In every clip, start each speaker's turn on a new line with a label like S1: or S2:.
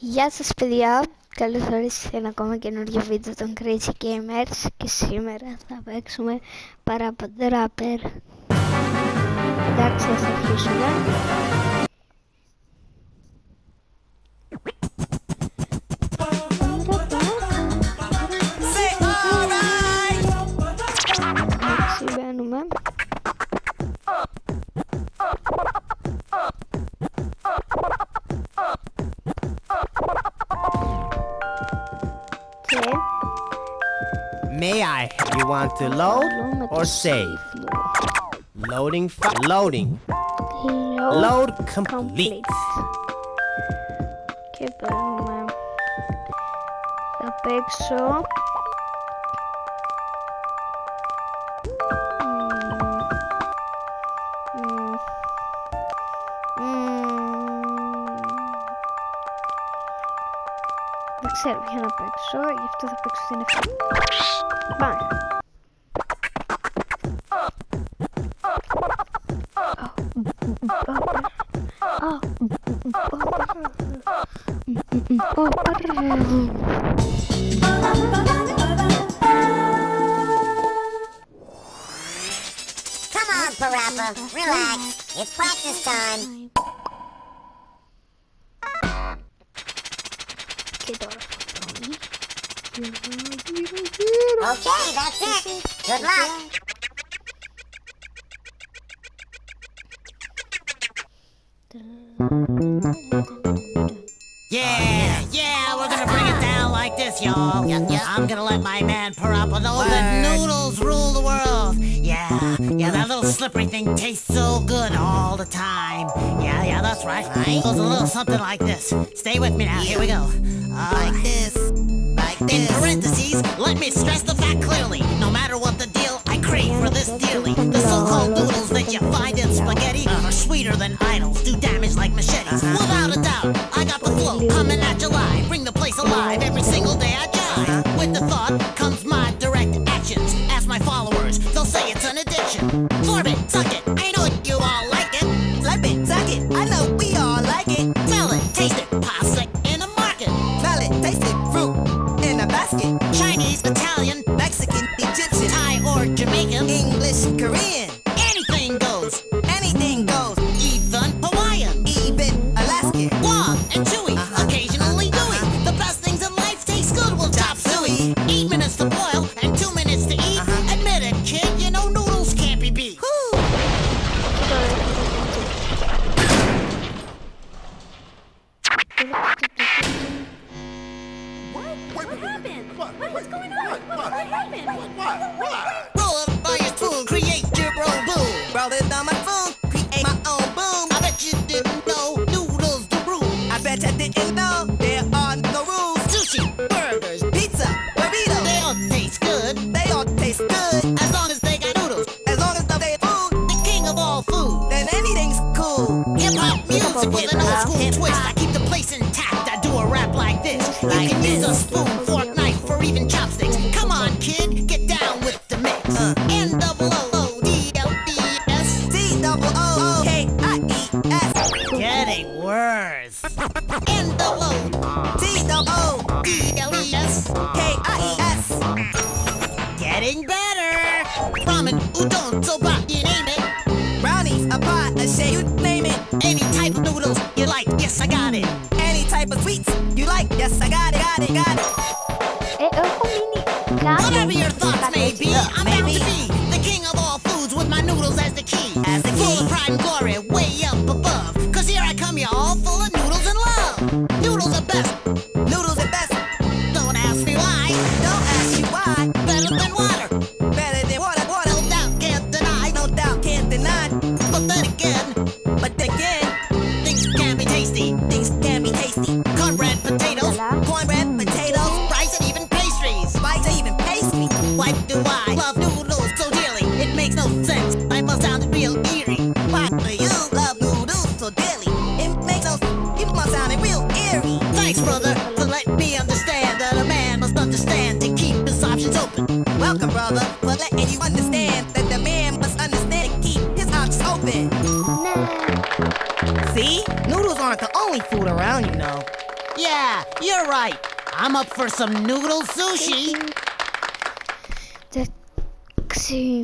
S1: Γεια σας παιδιά, καλώς ορίσατε σε ένα ακόμα καινούριο βίντεο των Crazy Gamers και σήμερα θα παίξουμε παραπέντε rapper. Εντάξει, ας αρχίσουμε. Εντάξει, μπαίνουμε.
S2: May I? You want to load or save? Loading. Load complete.
S1: Και παίρνουμε. Θα παίξω. Δεν ξέρω ποια να παίξω, γι' αυτό θα παίξω την ευθύνη. Πάμε.
S3: Come on, Parappa, relax. It's practice time. Okay, that's it. Good luck.
S4: Yeah, we're gonna bring it down like this, y'all. I'm gonna let my man Parappa know that noodles rule the world. Yeah, that little slippery thing tastes so good all the time. Yeah, that's right. It goes a little something like this. Stay with me now, here we go. Like this. In parentheses, let me stress the fact clearly. No matter what the deal, I crave for this dearly. The so-called noodles that you find in spaghetti are sweeter than idols, do damage like machetes. Without a doubt, I got the flow coming at you live. Bring the place alive every single day I jive. With the thought comes my direct actions. Ask my followers, they'll say it's an addiction. Form it, suck it, I know you all like it. Slap it, suck it, I know we all like it. Smell it, taste it, pasta in a market. Smell it, taste it, fruit in a basket. Chinese, Italian, Mexican, Egyptian, Thai or Jamaican, English, Korean. Anything goes. Anything goes. Even Hawaiian. Even Alaskan. Guam and chewy. Occasionally gooey. The best things in life taste good. We'll chop suey. 8 minutes to boil and 2 minutes to eat. Admit it, kid. You know noodles can't be beat.
S5: What happened? What's going on? What happened?
S4: Roll up by your spoon, create your own boom. Roll it on my phone, create my own boom. I bet you didn't know noodles the rule. I bet you didn't know there are no rules. Sushi, burgers, pizza, burritos. They all taste good. They all taste good. As long as they got noodles. As long as they food. The king of all food. Then anything's cool. Hip-hop music with an old school twist. I keep the place intact. I do a rap like this. You can use a spoon, fork, knife, or even chopsticks. Come on, kid, get down with the mix. N-double-O-O-D-L-E-S D-double-O-O-K-I-E-S. Getting worse. N-double-O-D-double-O-D-L-E-S K-I-E-S. Getting better. Ramen, udon, soba, you name it. Brownies, a pie, a shake, you name it. Any type of noodles you like, yes, I got it. Any type of sweets you like, yes, I got it. Whatever your thoughts may be, I'm bound to be the king of all foods with my noodles as the key. Full of pride and glory, way up above. Cause here I come, y'all, full of noodles and love. Noodles are best. Noodles are best. Don't ask me why. Don't ask me why. Better than water. Better than water. No doubt, can't deny. No doubt, can't deny. But then again, things can be tasty. Things can be tasty. Cornbread, potatoes, rice, and even pastries. Why do I love noodles so dearly? It makes no sense. I must sound real eerie. Why do you love noodles so dearly? It makes no sense. You must sound real eerie. Thanks, brother, for letting me understand that a man must understand to keep his options open. Welcome, brother, for letting you understand that the man must understand to keep his options open. See? Noodles aren't the only food around, you know. Yeah, you're right. I'm up for some noodle sushi.
S1: Taxi.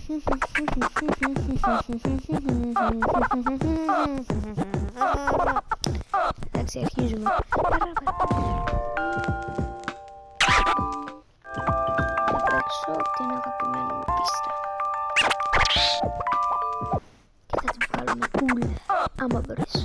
S1: Taxi, arrange-me. Só tiene que ponerme una pista. Quítate un palo, me cool. Amo por eso.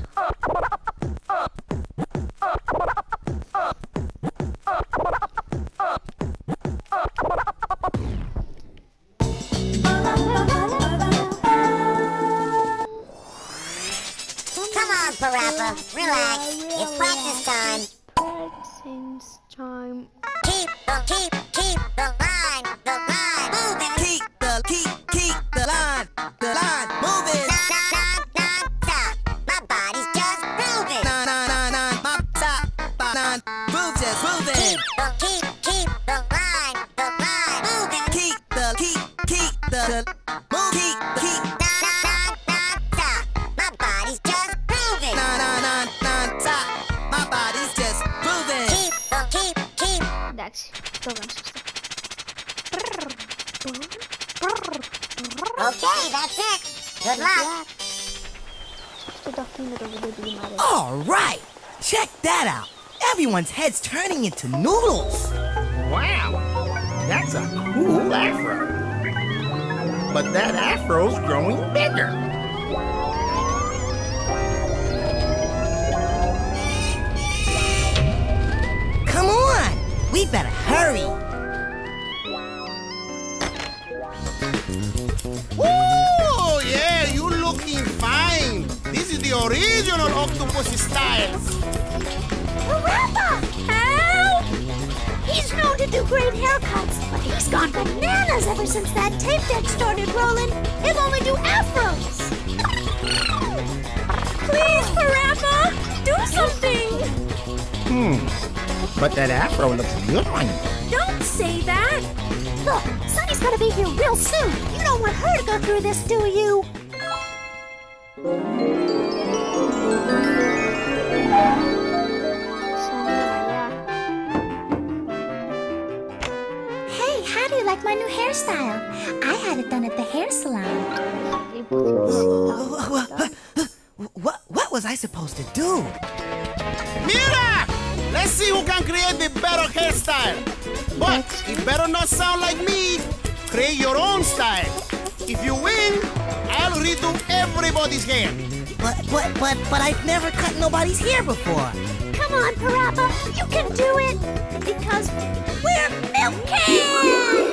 S3: Come on, Parappa. Relax. It's practice time.
S1: Practice time.
S3: Keep the line moving.
S2: Keep the line moving.
S3: Non-stop. My body's just moving.
S2: Move just moving.
S3: Keep the line moving.
S2: Keep the move. Keep
S3: Non-stop. My body's just moving.
S2: non-stop. My body's just moving.
S3: Keep.
S1: Taxi. Tocan sus.
S3: Okay, that's it. Good luck.
S2: All right, check that out. Everyone's head's turning into noodles.
S6: Wow, that's a cool afro. But that afro's growing bigger.
S2: Come on, we better hurry.
S6: Oh, yeah, you looking fine. This is the original octopus style.
S5: Parappa! Help! He's known to do great haircuts, but he's gone bananas ever since that tape deck started rolling. He'll only do afros. Please, Parappa, do something!
S6: But that afro looks good on you.
S5: Don't say that! Look, Sunny's gonna be here real soon. You don't want her to go through this, do you? Hey, how do you like my new hairstyle? I had it done at the hair salon.
S2: What was I supposed to do?
S6: Mira! Let's see who can create the better hairstyle. But it better not sound like me. Create your own style. If you win, I'll redo everybody's hair.
S2: But I've never cut nobody's hair before.
S5: Come on, Parappa, you can do it! Because we're Milk Cans!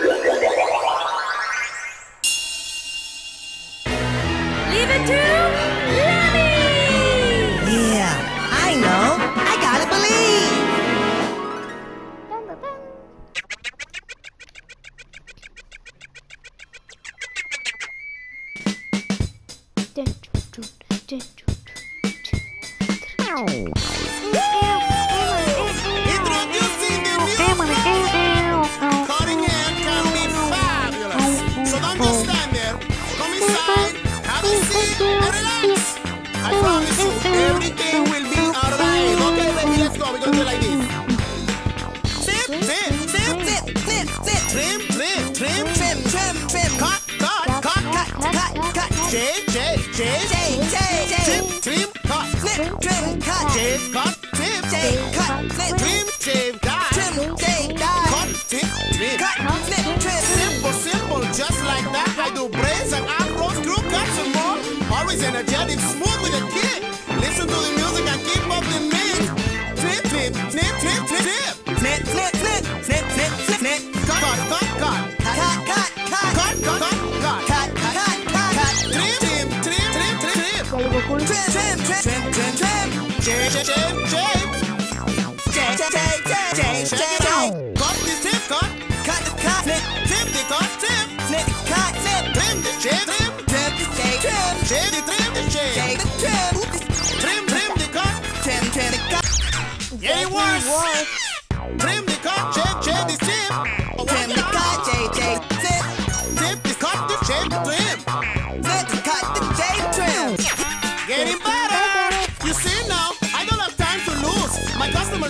S5: Leave it to Lemmy!
S2: Yeah, I know. I gotta believe.
S6: Introducing the music. Cutting hair can be fabulous. So don't just stand there. Come inside, have a seat, and relax. I promise you, everything will be alright. Okay, baby, let's go. We're gonna do it like this. Trim. Cut. Shave. Trim, cut. Shave, cut. Trim, shave, die. Cut, trim. Simple, just like that. I do braids and afros, crew cuts and more. Always energetic, smooth with a kick. Listen to the music and keep up the mix. Snip. Cut. Yeah, it works. Trim the cut, shave the tip. Trim the cut, tip the cut, the shave the trim. Getting better. You see now, I don't have time to lose. My customer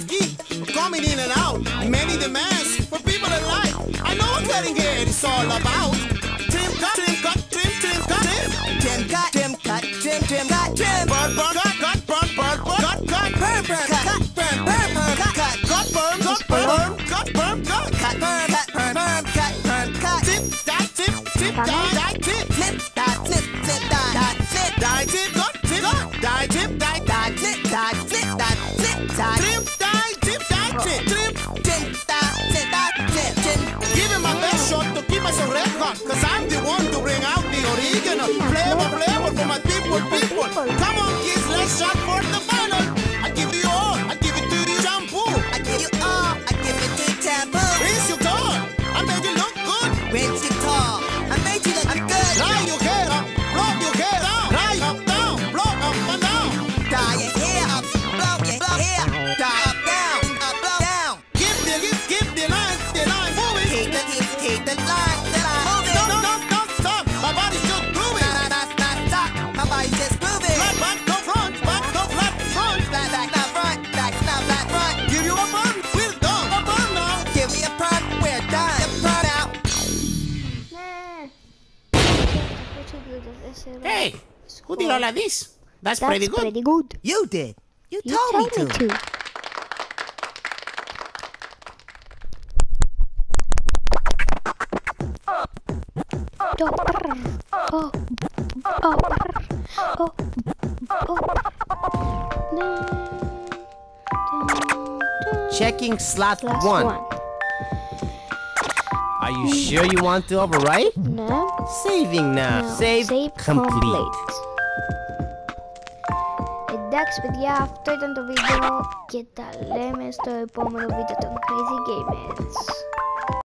S6: cutting head is all about. Trim cut, trim cut, trim cut, trim cut, trim cut, trim cut, trim burn, burn, cut, burn, burn, cut, burn, burn, cut, burn, burn, cut, cut, burn, cut, burn, cut, burn, cut, cut, burn, cut, burn, cut, burn, cut, tip, die, tip, tip, die, tip, tip, die, tip, tip, die, tip, die, tip, cut, tip, die, tip, die, tip, die, tip, die, tip, die, tip, die, tip, die, tip, tip, tip, die, tip, tip. Give him my best shot to keep us a record, cause I'm the one to bring out the original flavor for my people. Come on, kids, let's shot for the final. I give you all, I give it to you, shampoo. I give you all, I give it to you, shampoo. Raise your tall, I made you look good. Raise your tall, I made you look good. Dry your hair up, blow your hair down. Dry up, down, blow up and down. Dry your hair up, blow your hair. Dry up, down, blow down. Give the line moving. Keep the line moving. Don't stop, my body's just grooving. Not stop, my body's just grooving. Back, no front, back, no flat front. Flat, back, no front, back, no flat front. Give you a burn, we're done. A burn now. Give me a burn, we're done. A burn out.
S7: Hey, who did all of this? That's pretty good.
S1: Pretty good.
S2: You did. You
S1: You
S2: told me
S1: told
S2: to.
S1: me to.
S7: Checking slot
S1: Last
S7: 1.
S1: one.
S7: Are you sure you want to overwrite?
S1: No.
S7: Saving now.
S1: No.
S7: Save complete.
S1: Εντάξει παιδιά, αυτό ήταν το βίντεο και τα λέμε στο επόμενο βίντεο των Crazy Gamers.